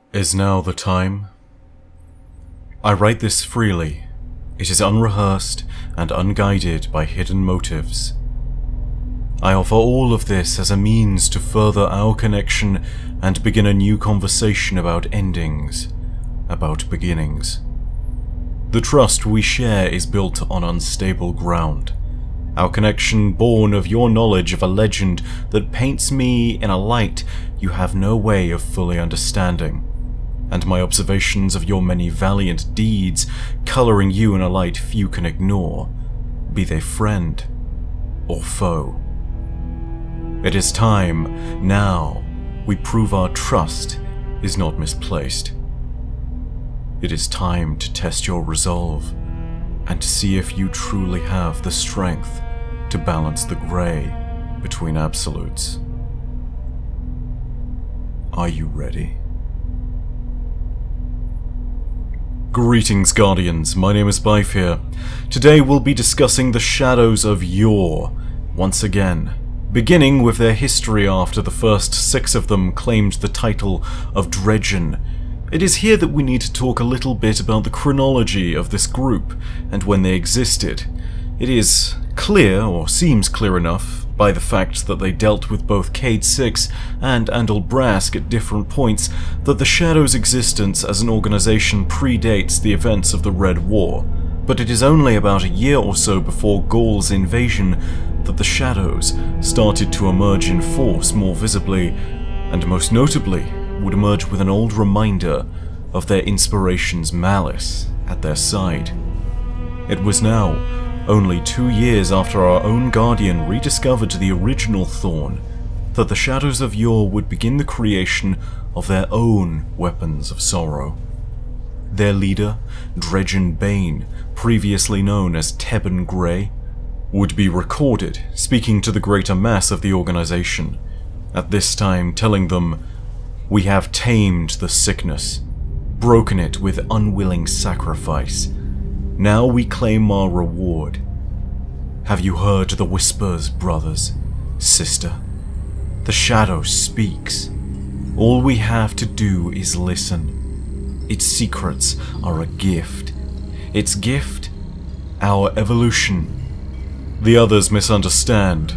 Is now the time? I write this freely. It is unrehearsed and unguided by hidden motives. I offer all of this as a means to further our connection and begin a new conversation about endings, about beginnings. The trust we share is built on unstable ground. Our connection born of your knowledge of a legend that paints me in a light you have no way of fully understanding, and my observations of your many valiant deeds coloring you in a light few can ignore, be they friend or foe. It is time, now, we prove our trust is not misplaced. It is time to test your resolve, and to see if you truly have the strength to balance the grey between absolutes. Are you ready? Greetings, Guardians. My name is Bife here. Today we'll be discussing the Shadows of Yore once again, beginning with their history after the first 6 of them claimed the title of Dredgen. It is here that we need to talk a little bit about the chronology of this group and when they existed. It is clear, or seems clear enough, by the fact that they dealt with both Cayde 6 and Andal Brask at different points, that the Shadows' existence as an organization predates the events of the Red War, but it is only about a year or so before Gaul's invasion that the Shadows started to emerge in force more visibly, and most notably would emerge with an old reminder of their inspiration's malice at their side. It was now only 2 years after our own Guardian rediscovered the original Thorn that the Shadows of Yore would begin the creation of their own weapons of sorrow. Their leader, Dredgen Bane, previously known as Tebben Grey, would be recorded speaking to the greater mass of the organization, at this time telling them, "We have tamed the sickness, broken it with unwilling sacrifice. Now we claim our reward. Have you heard the whispers, brothers, sister? The Shadow speaks. All we have to do is listen. Its secrets are a gift. Its gift, our evolution. The others misunderstand.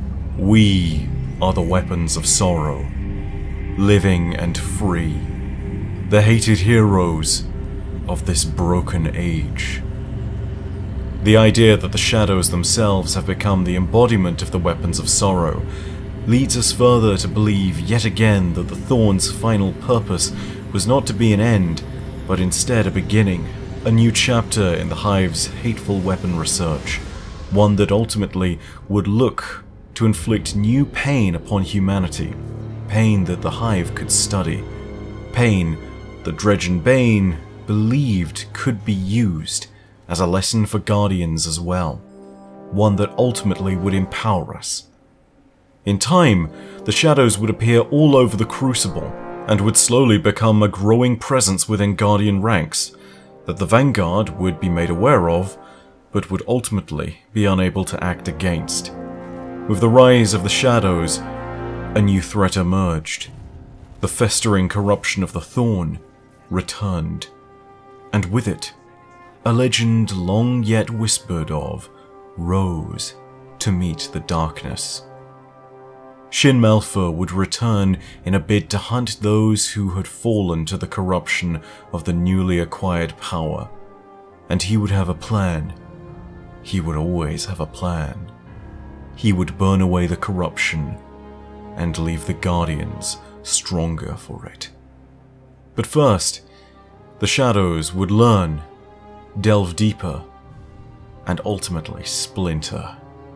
We are the weapons of sorrow, living and free, the hated heroes of this broken age." The idea that the Shadows themselves have become the embodiment of the weapons of sorrow leads us further to believe yet again that the Thorn's final purpose was not to be an end, but instead a beginning, a new chapter in the Hive's hateful weapon research, one that ultimately would look to inflict new pain upon humanity, pain that the Hive could study, pain that Dredgen Bane believed could be used as a lesson for Guardians as well, one that ultimately would empower us. In time, the Shadows would appear all over the Crucible, and would slowly become a growing presence within Guardian ranks, that the Vanguard would be made aware of, but would ultimately be unable to act against. With the rise of the Shadows, a new threat emerged. The festering corruption of the Thorn returned, and with it, a legend long yet whispered of rose to meet the darkness. Shin Malphur would return in a bid to hunt those who had fallen to the corruption of the newly acquired power, and he would have a plan. He would always have a plan. He would burn away the corruption and leave the Guardians stronger for it. But first, the Shadows would learn, delve deeper, and ultimately splinter.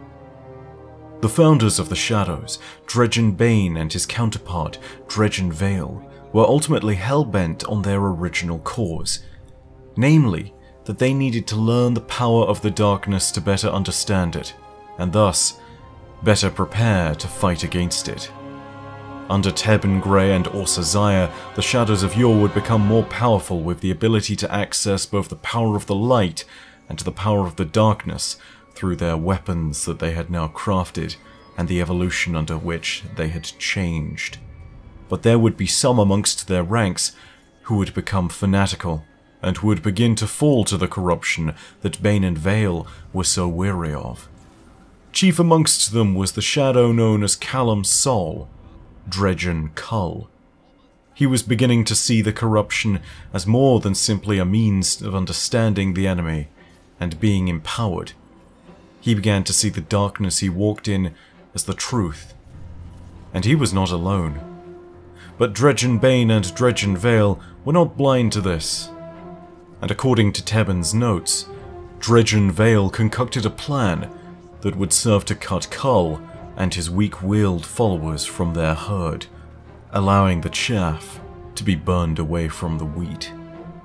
The founders of the Shadows, Dredgen Bane and his counterpart, Dredgen Vale, were ultimately hell-bent on their original cause, namely, that they needed to learn the power of the darkness to better understand it, and thus, better prepare to fight against it. Under Tebben Grey and Orsa Zaya, the Shadows of Yore would become more powerful with the ability to access both the power of the light and the power of the darkness through their weapons that they had now crafted and the evolution under which they had changed. But there would be some amongst their ranks who would become fanatical and would begin to fall to the corruption that Bane and Vale were so weary of. Chief amongst them was the shadow known as Callum Sol, Dredgen Cull. He was beginning to see the corruption as more than simply a means of understanding the enemy and being empowered. He began to see the darkness he walked in as the truth. And he was not alone. But Dredgen Bane and Dredgen Vale were not blind to this. And according to Tebben's notes, Dredgen Vale concocted a plan that would serve to cut Cull and his weak-willed followers from their herd, allowing the chaff to be burned away from the wheat.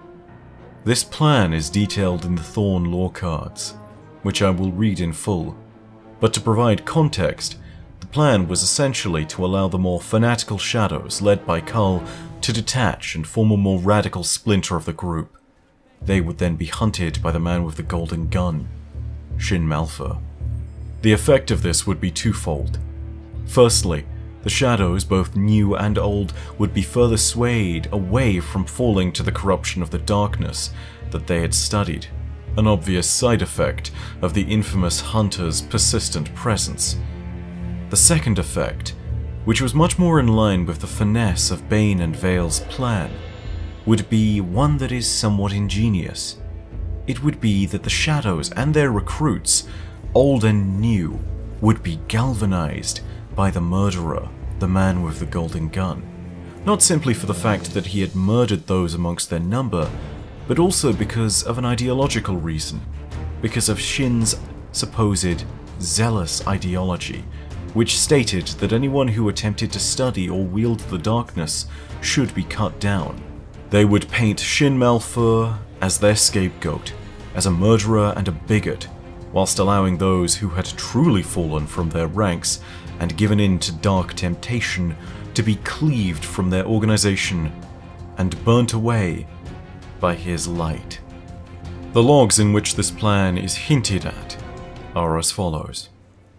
This plan is detailed in the Thorn lore cards, which I will read in full, but to provide context, the plan was essentially to allow the more fanatical shadows led by Cull to detach and form a more radical splinter of the group. They would then be hunted by the man with the golden gun, Shin Malphur. The effect of this would be twofold. Firstly, the shadows, both new and old, would be further swayed away from falling to the corruption of the darkness that they had studied, an obvious side effect of the infamous Hunter's persistent presence. The second effect, which was much more in line with the finesse of Bane and Vale's plan, would be one that is somewhat ingenious. It would be that the shadows and their recruits, old and new, would be galvanized by the murderer, the man with the golden gun. Not simply for the fact that he had murdered those amongst their number, but also because of an ideological reason, because of Shin's supposed zealous ideology, which stated that anyone who attempted to study or wield the darkness should be cut down. They would paint Shin Malphur as their scapegoat, as a murderer and a bigot, whilst allowing those who had truly fallen from their ranks and given in to dark temptation to be cleaved from their organization and burnt away by his light. The logs in which this plan is hinted at are as follows.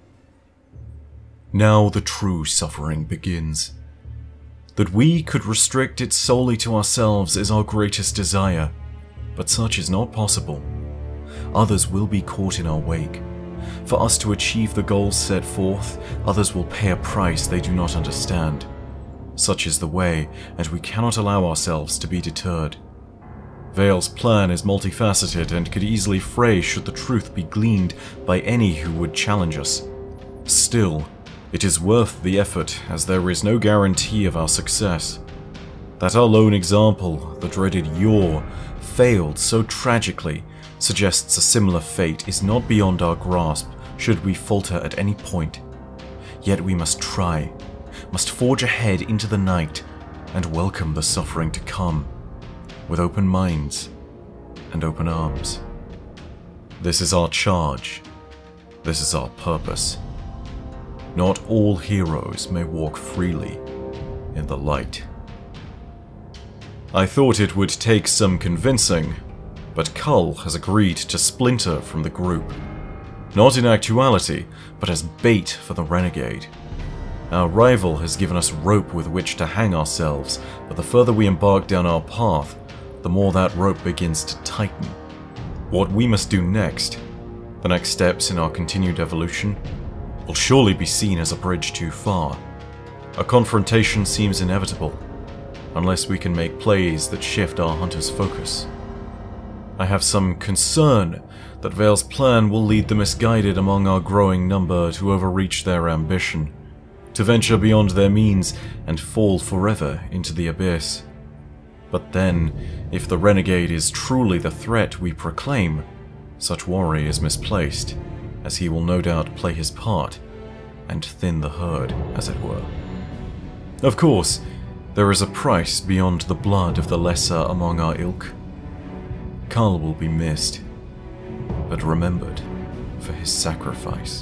Now the true suffering begins. That we could restrict it solely to ourselves is our greatest desire, but such is not possible. Others will be caught in our wake. For us to achieve the goals set forth, others will pay a price they do not understand. Such is the way, and we cannot allow ourselves to be deterred. Vale's plan is multifaceted and could easily fray should the truth be gleaned by any who would challenge us. Still, it is worth the effort, as there is no guarantee of our success. That our lone example, the dreaded Yor, failed so tragically suggests a similar fate is not beyond our grasp should we falter at any point. Yet we must try, must forge ahead into the night and welcome the suffering to come, with open minds and open arms. This is our charge. This is our purpose. Not all heroes may walk freely in the light. I thought it would take some convincing, but Cull has agreed to splinter from the group. Not in actuality, but as bait for the renegade. Our rival has given us rope with which to hang ourselves, but the further we embark down our path, the more that rope begins to tighten. What we must do next, the next steps in our continued evolution, will surely be seen as a bridge too far. A confrontation seems inevitable, unless we can make plays that shift our hunter's focus. I have some concern that Vale's plan will lead the misguided among our growing number to overreach their ambition, to venture beyond their means and fall forever into the abyss. But then, if the renegade is truly the threat we proclaim, such worry is misplaced, as he will no doubt play his part and thin the herd, as it were. Of course, there is a price beyond the blood of the lesser among our ilk. Cull will be missed, but remembered for his sacrifice.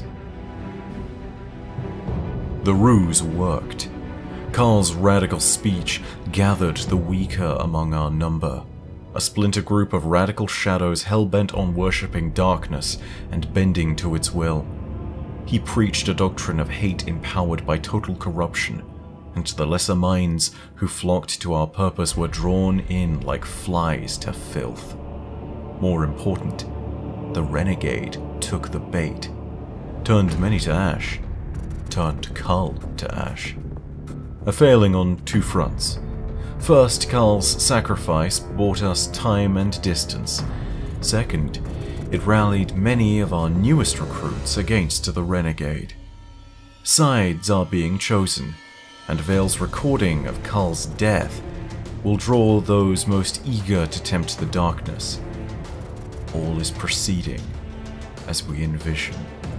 The ruse worked. Cull's radical speech gathered the weaker among our number, a splinter group of radical shadows hell-bent on worshipping darkness and bending to its will. He preached a doctrine of hate empowered by total corruption, and the lesser minds who flocked to our purpose were drawn in like flies to filth. More important, the renegade took the bait, turned many to ash, turned Kull to ash. A failing on two fronts. First, Kull's sacrifice bought us time and distance. Second, it rallied many of our newest recruits against the renegade. Sides are being chosen, and Vale's recording of Kull's death will draw those most eager to tempt the darkness. All is proceeding as we envision.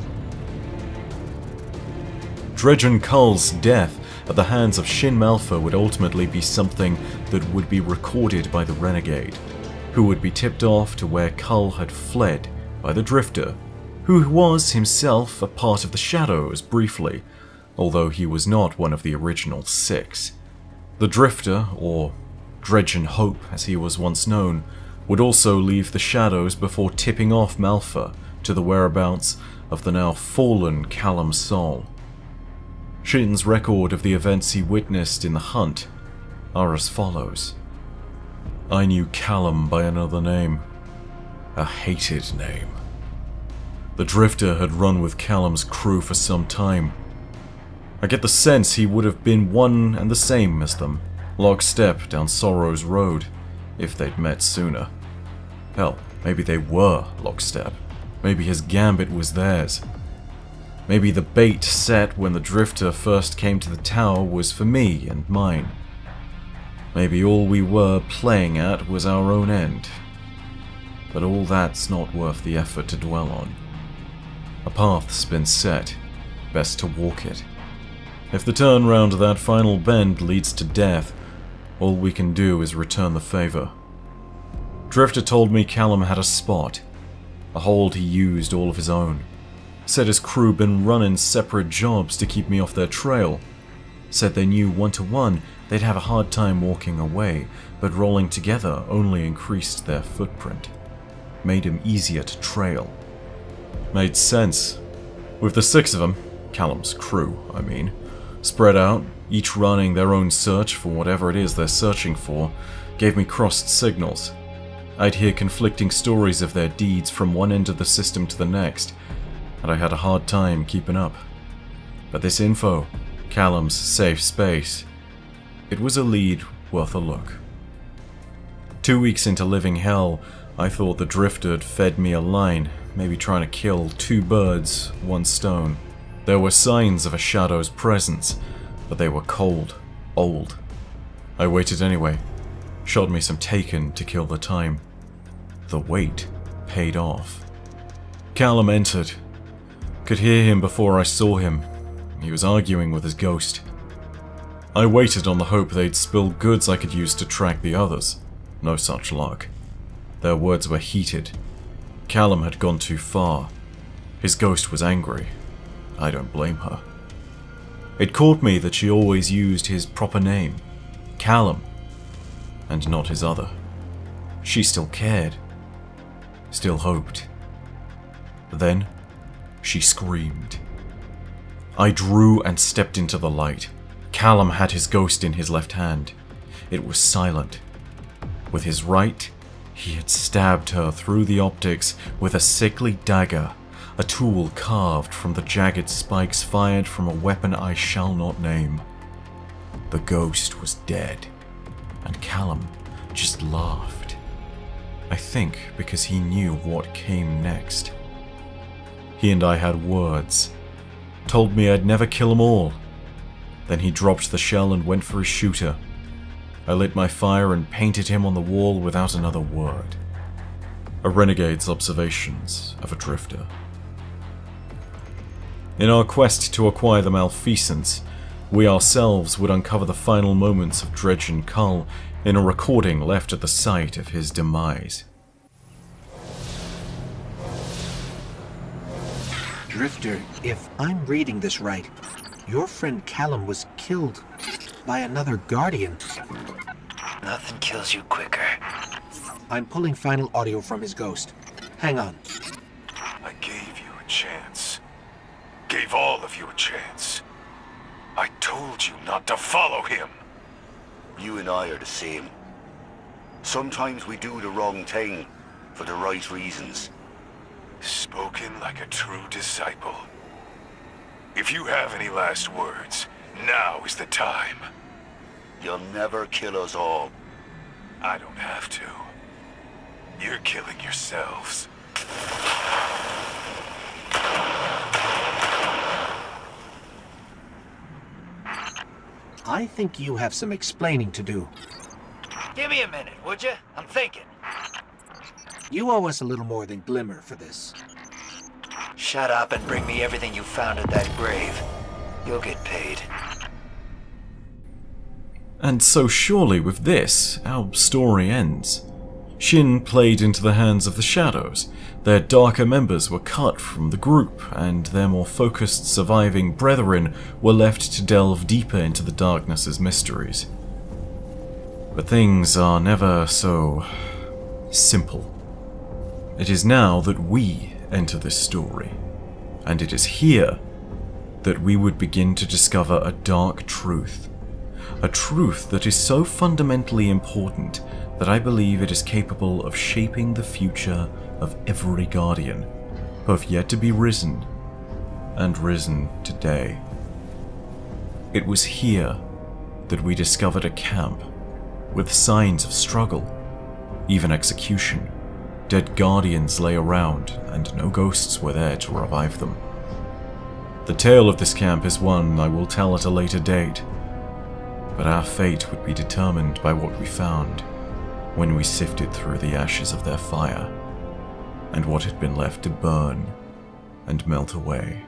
Dredgen Kull's death at the hands of Shin Malphur would ultimately be something that would be recorded by the renegade, who would be tipped off to where Kull had fled by the Drifter, who was himself a part of the Shadows briefly, although he was not one of the original 6. The Drifter, or Dredgen Hope as he was once known, would also leave the Shadows before tipping off Malphur to the whereabouts of the now fallen Callum Sol. Shin's record of the events he witnessed in the hunt are as follows. I knew Callum by another name, a hated name. The Drifter had run with Callum's crew for some time. I get the sense he would have been one and the same as them, lockstep down Sorrow's Road, if they'd met sooner. Hell, maybe they were lockstep. Maybe his gambit was theirs. Maybe the bait set when the Drifter first came to the tower was for me and mine. Maybe all we were playing at was our own end. But all that's not worth the effort to dwell on. A path's been set, best to walk it. If the turn round that final bend leads to death, all we can do is return the favor. Drifter told me Callum had a spot, a hold he used all of his own. Said his crew been running separate jobs to keep me off their trail. Said they knew 1-to-1 they'd have a hard time walking away, but rolling together only increased their footprint. Made him easier to trail. Made sense. With the 6 of them, Callum's crew, I mean, spread out, each running their own search for whatever it is they're searching for, gave me crossed signals. I'd hear conflicting stories of their deeds from one end of the system to the next, and I had a hard time keeping up. But this info, Callum's safe space, it was a lead worth a look. 2 weeks into living hell, I thought the Drifter had fed me a line, maybe trying to kill 2 birds, 1 stone. There were signs of a Shadow's presence, but they were cold, old. I waited anyway, shot me some Taken to kill the time. The wait paid off. Callum entered. Could hear him before I saw him. He was arguing with his ghost. I waited on the hope they'd spill goods I could use to track the others. No such luck. Their words were heated. Callum had gone too far. His ghost was angry. I don't blame her. It caught me that she always used his proper name, Callum, and not his other. She still cared. Still hoped. Then, she screamed. I drew and stepped into the light. Callum had his ghost in his left hand. It was silent. With his right, he had stabbed her through the optics with a sickly dagger, a tool carved from the jagged spikes fired from a weapon I shall not name. The ghost was dead, and Callum just laughed. I think because he knew what came next. He and I had words. Told me I'd never kill 'em all. Then he dropped the shell and went for his shooter. I lit my fire and painted him on the wall without another word. A renegade's observations of a Drifter. In our quest to acquire the Malfeasance, we ourselves would uncover the final moments of Dredgen Kull in a recording left at the site of his demise. Drifter, if I'm reading this right, your friend Callum was killed by another Guardian. Nothing kills you quicker. I'm pulling final audio from his ghost. Hang on. I gave you a chance. Gave all of you a chance. I told you not to follow him. You and I are the same. Sometimes we do the wrong thing for the right reasons. Spoken like a true disciple. If you have any last words, now is the time. You'll never kill us all. I don't have to. You're killing yourselves. I think you have some explaining to do. Give me a minute, would you? I'm thinking. You owe us a little more than Glimmer for this. Shut up and bring me everything you found at that grave. You'll get paid. And so surely with this, our story ends. Shin played into the hands of the Shadows. Their darker members were cut from the group, and their more focused surviving brethren were left to delve deeper into the darkness's mysteries. But things are never so simple. It is now that we enter this story, and it is here that we would begin to discover a dark truth. A truth that is so fundamentally important that I believe it is capable of shaping the future of every Guardian, both yet to be risen and risen today. It was here that we discovered a camp with signs of struggle, even execution. Dead Guardians lay around, and no ghosts were there to revive them. The tale of this camp is one I will tell at a later date, but our fate would be determined by what we found when we sifted through the ashes of their fire, and what had been left to burn and melt away.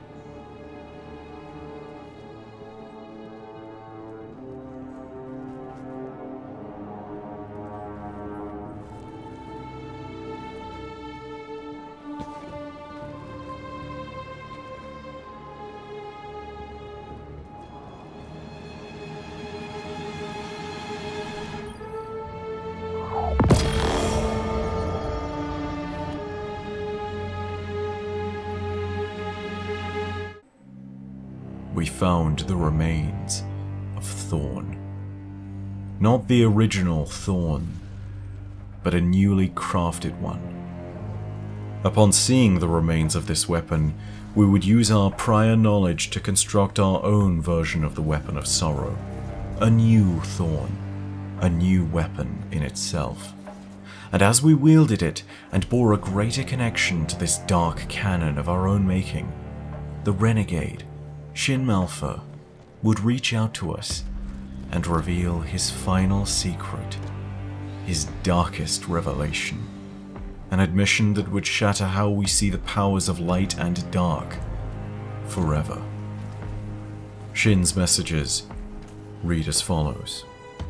We found the remains of Thorn. Not the original Thorn, but a newly crafted one. Upon seeing the remains of this weapon, we would use our prior knowledge to construct our own version of the Weapon of Sorrow. A new Thorn, a new weapon in itself. And as we wielded it and bore a greater connection to this dark canon of our own making, the renegade, Shin Malphur, would reach out to us and reveal his final secret, his darkest revelation, an admission that would shatter how we see the powers of light and dark forever. Shin's messages read as follows.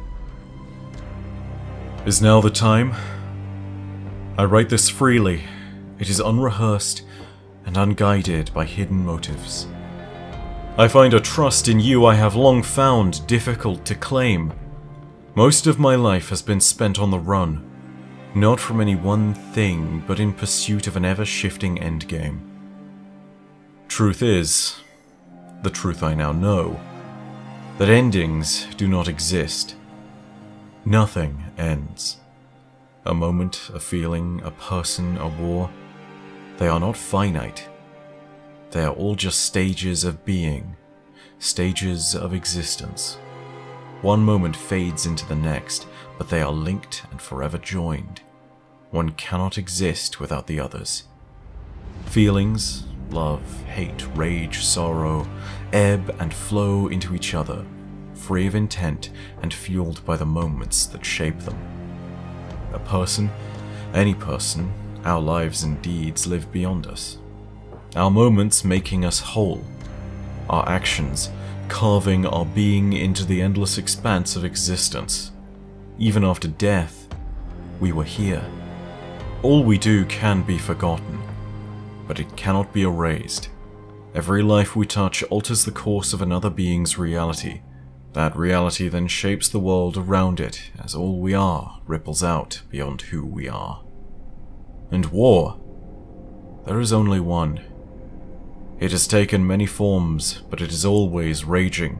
Is now the time? I write this freely. It is unrehearsed and unguided by hidden motives. I find a trust in you I have long found difficult to claim. Most of my life has been spent on the run, not from any one thing, but in pursuit of an ever-shifting endgame. Truth is, the truth I now know, that endings do not exist. Nothing ends. A moment, a feeling, a person, a war, they are not finite. They are all just stages of being, stages of existence. One moment fades into the next, but they are linked and forever joined. One cannot exist without the others. Feelings, love, hate, rage, sorrow, ebb and flow into each other, free of intent and fueled by the moments that shape them. A person, any person, our lives and deeds live beyond us. Our moments making us whole, our actions carving our being into the endless expanse of existence. Even after death, we were here. All we do can be forgotten, but it cannot be erased. Every life we touch alters the course of another being's reality. That reality then shapes the world around it, as all we are ripples out beyond who we are. And war, there is only one. It has taken many forms, but it is always raging,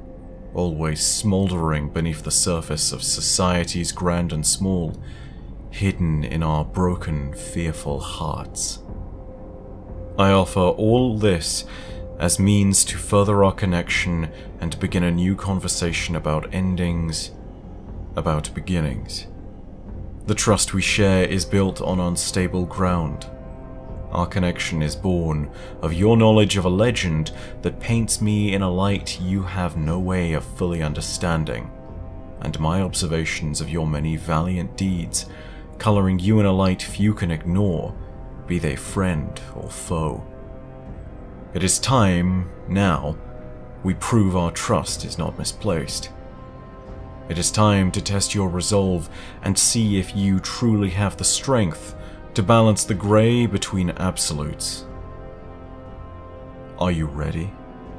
always smouldering beneath the surface of societies grand and small, hidden in our broken, fearful hearts. I offer all this as means to further our connection and begin a new conversation about endings, about beginnings. The trust we share is built on unstable ground. Our connection is born of your knowledge of a legend that paints me in a light you have no way of fully understanding, and my observations of your many valiant deeds, coloring you in a light few can ignore, be they friend or foe. It is time, now, we prove our trust is not misplaced. It is time to test your resolve and see if you truly have the strength to balance the grey between absolutes. Are you ready?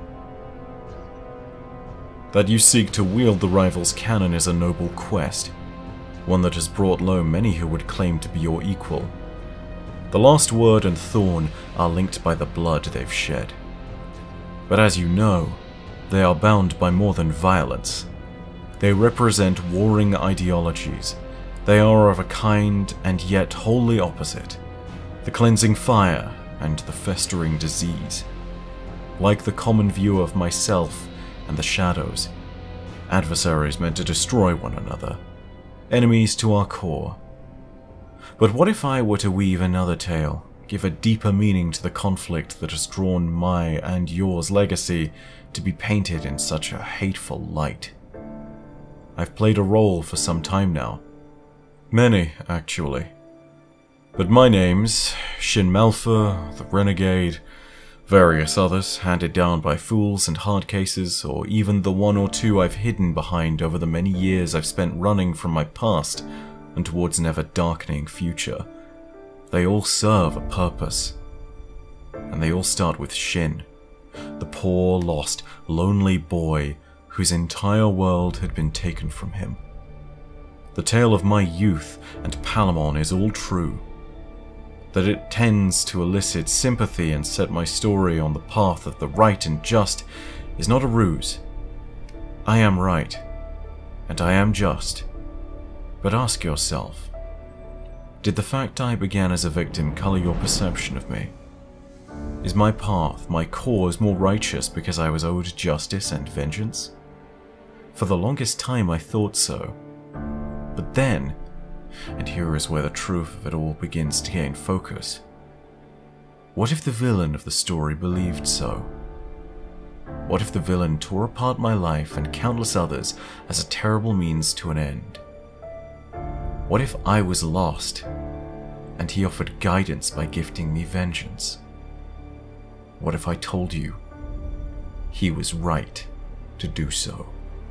That you seek to wield the rival's cannon is a noble quest, one that has brought low many who would claim to be your equal. The Last Word and Thorn are linked by the blood they've shed. But as you know, they are bound by more than violence. They represent warring ideologies. They are of a kind and yet wholly opposite. The cleansing fire and the festering disease. Like the common view of myself and the shadows, adversaries meant to destroy one another, enemies to our core. But what if I were to weave another tale, give a deeper meaning to the conflict that has drawn my and yours legacy to be painted in such a hateful light? I've played a role for some time now. Many, actually. But my names, Shin Malphur, the Renegade, various others handed down by fools and hard cases, or even the one or two I've hidden behind over the many years I've spent running from my past and towards an ever-darkening future. They all serve a purpose. And they all start with Shin, the poor, lost, lonely boy whose entire world had been taken from him. The tale of my youth and Palamon is all true. That it tends to elicit sympathy and set my story on the path of the right and just is not a ruse. I am right, and I am just. But ask yourself, did the fact I began as a victim color your perception of me? Is my path, my cause, more righteous because I was owed justice and vengeance? For the longest time I thought so. But then, and here is where the truth of it all begins to gain focus, what if the villain of the story believed so? What if the villain tore apart my life and countless others as a terrible means to an end? What if I was lost, and he offered guidance by gifting me vengeance? What if I told you he was right to do so?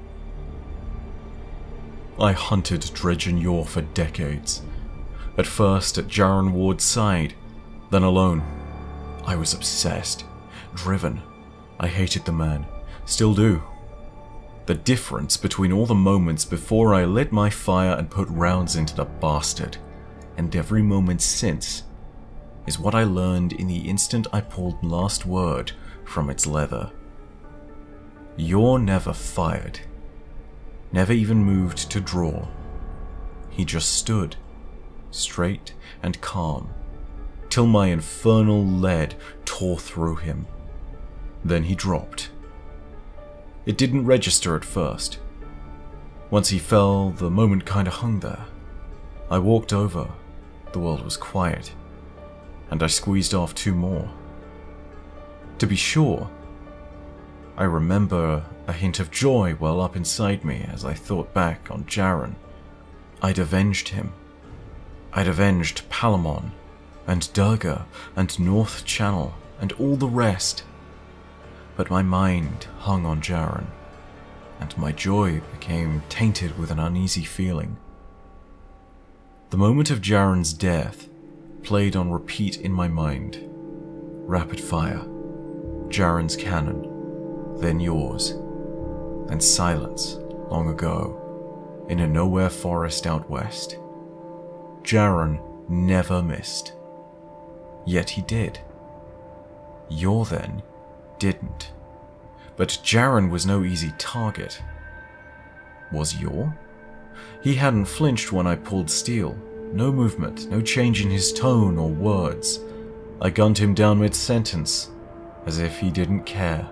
I hunted Dredgen Yor for decades. At first at Jaren Ward's side, then alone. I was obsessed, driven. I hated the man, still do. The difference between all the moments before I lit my fire and put rounds into the bastard, and every moment since, is what I learned in the instant I pulled Last Word from its leather. Yor never fired. Never even moved to draw. He just stood, straight and calm, till my infernal lead tore through him. Then he dropped. It didn't register at first. Once he fell, the moment kinda hung there. I walked over, the world was quiet, and I squeezed off 2 more. To be sure, I remember a hint of joy well up inside me as I thought back on Jaren. I'd avenged him. I'd avenged Palamon, and Durga, and North Channel, and all the rest. But my mind hung on Jaren, and my joy became tainted with an uneasy feeling. The moment of Jaren's death played on repeat in my mind. Rapid fire, Jaren's cannon, then yours, then silence long ago, in a nowhere forest out west. Jaren never missed. Yet he did. Yor then didn't. But Jaren was no easy target. Was Yor? He hadn't flinched when I pulled steel. No movement, no change in his tone or words. I gunned him down mid-sentence, as if he didn't care.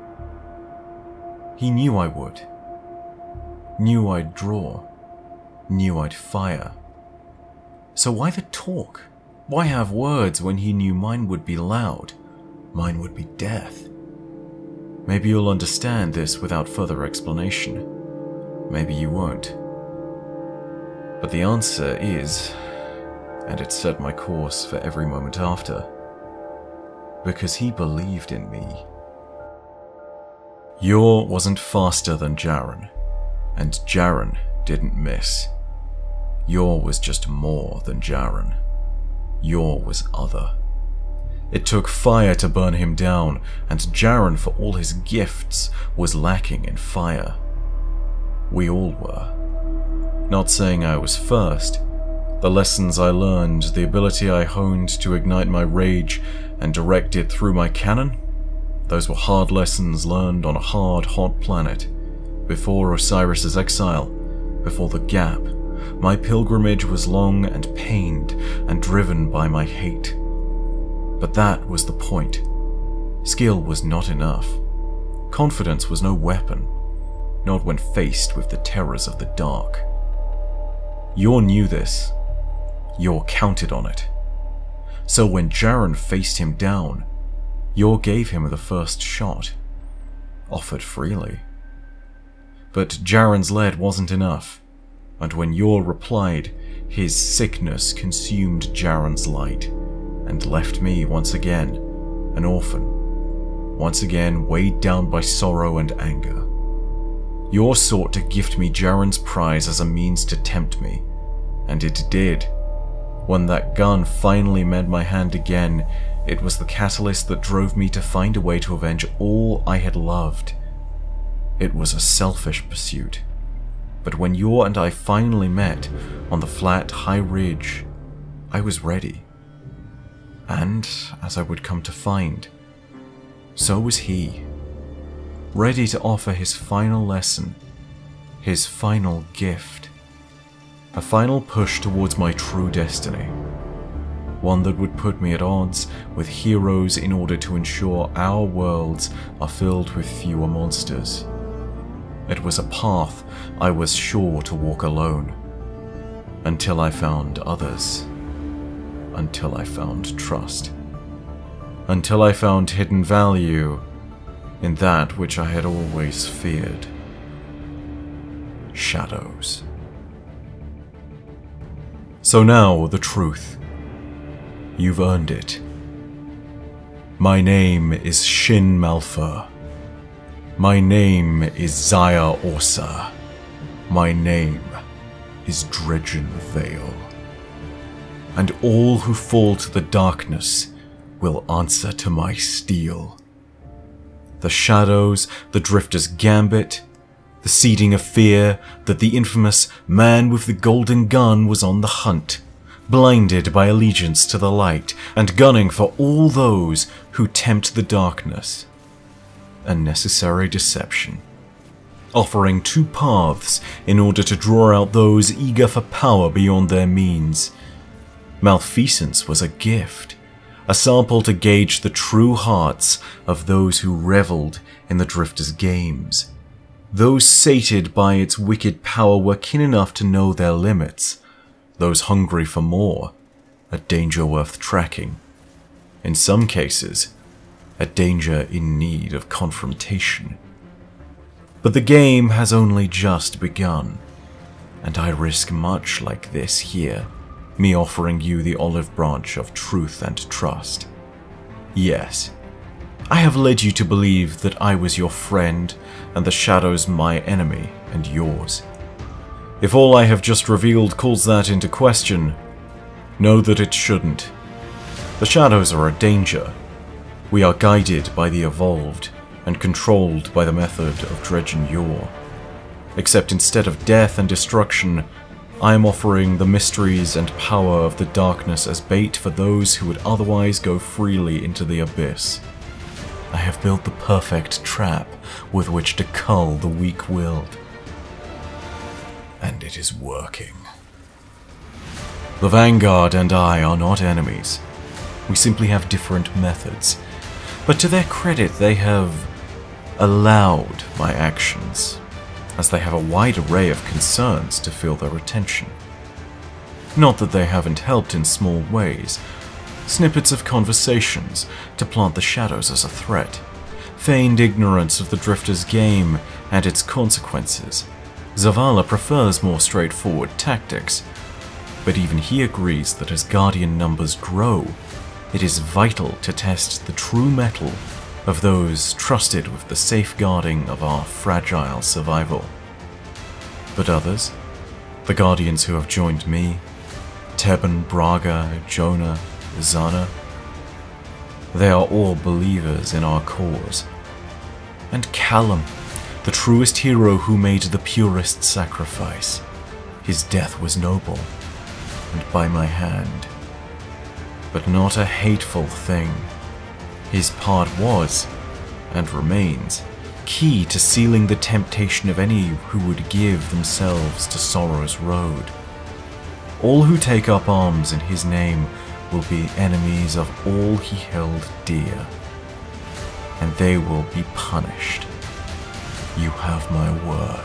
He knew I would. Knew I'd draw. Knew I'd fire. So why the talk? Why have words when he knew mine would be loud? Mine would be death. Maybe you'll understand this without further explanation. Maybe you won't. But the answer is, and it set my course for every moment after, because he believed in me. Yor wasn't faster than Jaren, and Jaren didn't miss. Yor was just more than Jaren. Yor was other. It took fire to burn him down, and Jaren, for all his gifts, was lacking in fire. We all were. Not saying I was first. The lessons I learned, the ability I honed to ignite my rage and direct it through my cannon, those were hard lessons learned on a hard, hot planet. Before Osiris's exile, before the gap, my pilgrimage was long and pained and driven by my hate. But that was the point. Skill was not enough. Confidence was no weapon, not when faced with the terrors of the dark. Yor knew this. Yor counted on it. So when Jaren faced him down, Yor gave him the first shot. Offered freely. But Jaren's lead wasn't enough, and when Yor replied, his sickness consumed Jaren's light, and left me once again, an orphan, once again weighed down by sorrow and anger. Yor sought to gift me Jaren's prize as a means to tempt me, and it did. When that gun finally met my hand again, it was the catalyst that drove me to find a way to avenge all I had loved. It was a selfish pursuit, but when Yor and I finally met on the flat, high ridge, I was ready. And, as I would come to find, so was he. Ready to offer his final lesson, his final gift. A final push towards my true destiny. One that would put me at odds with heroes in order to ensure our worlds are filled with fewer monsters. It was a path I was sure to walk alone. Until I found others. Until I found trust. Until I found hidden value in that which I had always feared. Shadows. So now, the truth. You've earned it. My name is Shin Malphur. My name is Zaya Orsa. My name is Dredgen Vale. And all who fall to the darkness will answer to my steel. The shadows, the Drifter's gambit, the seeding of fear that the infamous man with the golden gun was on the hunt, blinded by allegiance to the light and gunning for all those who tempt the darkness. A necessary deception, offering two paths in order to draw out those eager for power beyond their means. Malfeasance was a gift, a sample to gauge the true hearts of those who reveled in the Drifter's games. Those sated by its wicked power were keen enough to know their limits. Those hungry for more, a danger worth tracking. In some cases, a danger in need of confrontation. But the game has only just begun, and I risk much like this here, me offering you the olive branch of truth and trust. Yes, I have led you to believe that I was your friend and the shadows my enemy and yours. If all I have just revealed calls that into question, know that it shouldn't. The shadows are a danger. We are guided by the evolved and controlled by the method of Dredgen Yor. Except instead of death and destruction, I am offering the mysteries and power of the darkness as bait for those who would otherwise go freely into the abyss. I have built the perfect trap with which to cull the weak-willed. And it is working. The Vanguard and I are not enemies. We simply have different methods. But to their credit, they have allowed my actions, as they have a wide array of concerns to fill their attention. Not that they haven't helped in small ways. Snippets of conversations to plant the shadows as a threat, feigned ignorance of the Drifter's game and its consequences. Zavala prefers more straightforward tactics, but even he agrees that as Guardian numbers grow, it is vital to test the true mettle of those trusted with the safeguarding of our fragile survival. But others, the Guardians who have joined me, Tebben, Braga, Jonah, Zana, they are all believers in our cause. And Callum, the truest hero who made the purest sacrifice, his death was noble, and by my hand. But not a hateful thing. His part was, and remains, key to sealing the temptation of any who would give themselves to sorrow's road. All who take up arms in his name will be enemies of all he held dear, and they will be punished. You have my word.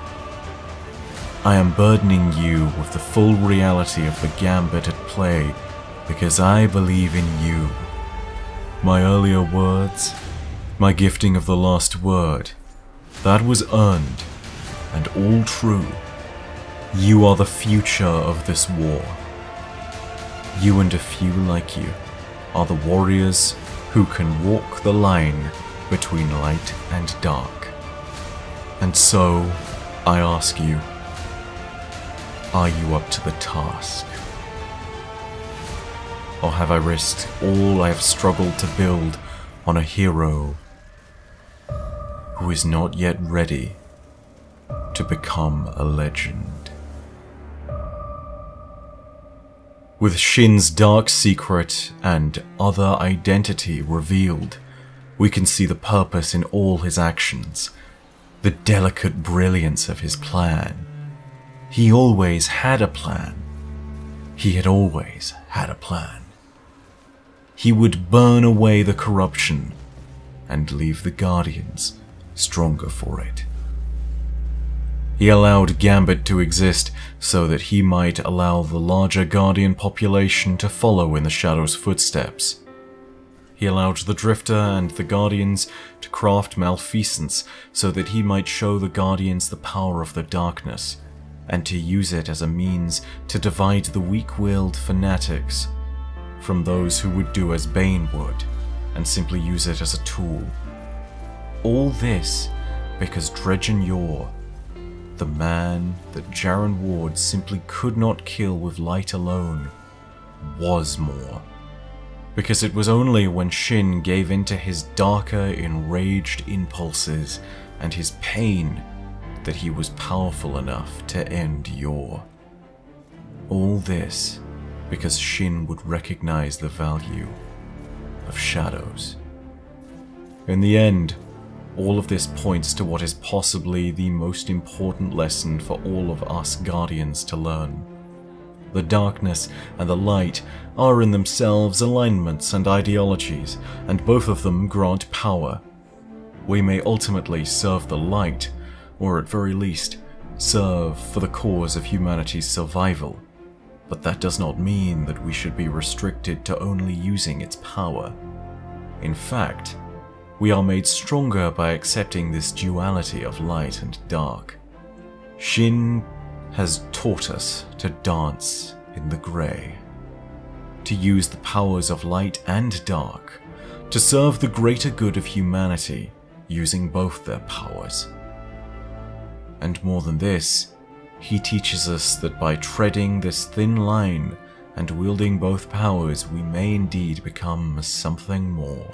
I am burdening you with the full reality of the gambit at play because I believe in you. My earlier words, my gifting of the last word, that was earned and all true. You are the future of this war. You and a few like you are the warriors who can walk the line between light and dark. And so, I ask you, are you up to the task? Or have I risked all I have struggled to build on a hero who is not yet ready to become a legend? With Shin's dark secret and other identity revealed, we can see the purpose in all his actions, the delicate brilliance of his plan. He always had a plan. He had always had a plan. He would burn away the corruption and leave the Guardians stronger for it. He allowed Gambit to exist so that he might allow the larger Guardian population to follow in the Shadow's footsteps. He allowed the Drifter and the Guardians to craft malfeasance so that he might show the Guardians the power of the darkness, and to use it as a means to divide the weak-willed fanatics from those who would do as Bane would, and simply use it as a tool. All this because Dredgen Yor, the man that Jaren Ward simply could not kill with light alone, was more. Because it was only when Shin gave in to his darker, enraged impulses and his pain that he was powerful enough to end Yor. All this because Shin would recognize the value of shadows. In the end, all of this points to what is possibly the most important lesson for all of us Guardians to learn. The darkness and the light are in themselves alignments and ideologies, and both of them grant power. We may ultimately serve the light, or at very least, serve for the cause of humanity's survival, but that does not mean that we should be restricted to only using its power. In fact, we are made stronger by accepting this duality of light and dark. Shin has taught us to dance in the grey, to use the powers of light and dark, to serve the greater good of humanity, using both their powers. And more than this, he teaches us that by treading this thin line and wielding both powers, we may indeed become something more.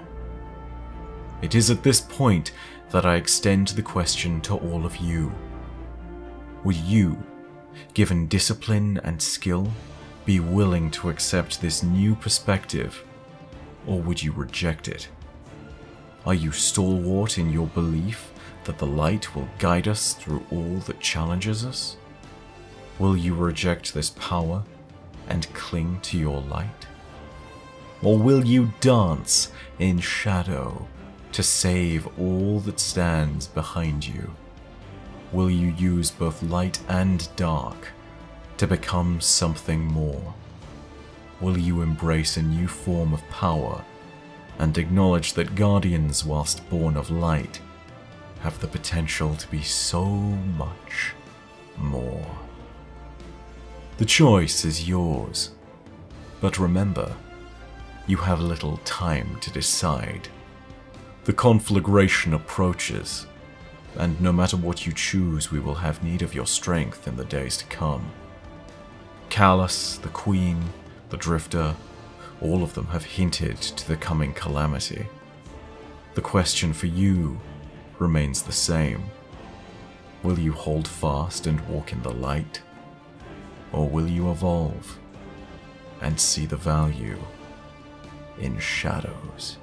It is at this point that I extend the question to all of you. Would you, given discipline and skill, be willing to accept this new perspective, or would you reject it? Are you stalwart in your belief that the light will guide us through all that challenges us? Will you reject this power and cling to your light? Or will you dance in shadow to save all that stands behind you? Will you use both light and dark to become something more? Will you embrace a new form of power and acknowledge that Guardians, whilst born of light, have the potential to be so much more? The choice is yours, but remember, you have little time to decide. The conflagration approaches, and no matter what you choose, we will have need of your strength in the days to come. Callus, the Queen, the Drifter, all of them have hinted to the coming calamity. The question for you remains the same. Will you hold fast and walk in the light? Or will you evolve and see the value in shadows?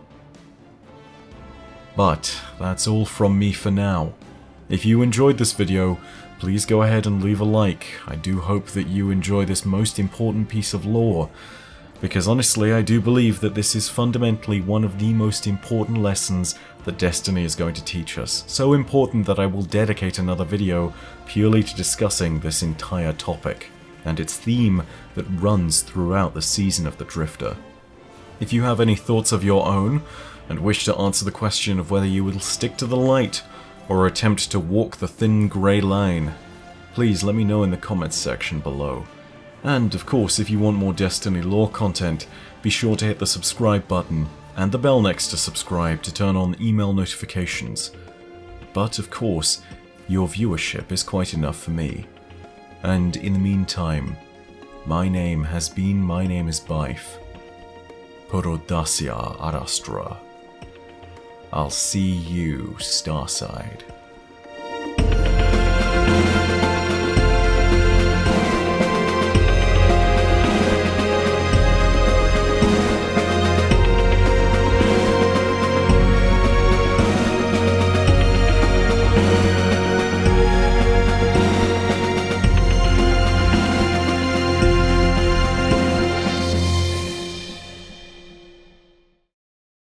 But that's all from me for now. If you enjoyed this video, please go ahead and leave a like. I do hope that you enjoy this most important piece of lore, because honestly I do believe that this is fundamentally one of the most important lessons that Destiny is going to teach us. So important that I will dedicate another video purely to discussing this entire topic, and its theme that runs throughout the season of the Drifter. If you have any thoughts of your own, and wish to answer the question of whether you will stick to the light, or attempt to walk the thin grey line, please let me know in the comments section below. And of course, if you want more Destiny lore content, be sure to hit the subscribe button, and the bell next to subscribe to turn on email notifications. But of course, your viewership is quite enough for me. And in the meantime, my name is Byf. Porodacia Arastra. I'll see you, Starside.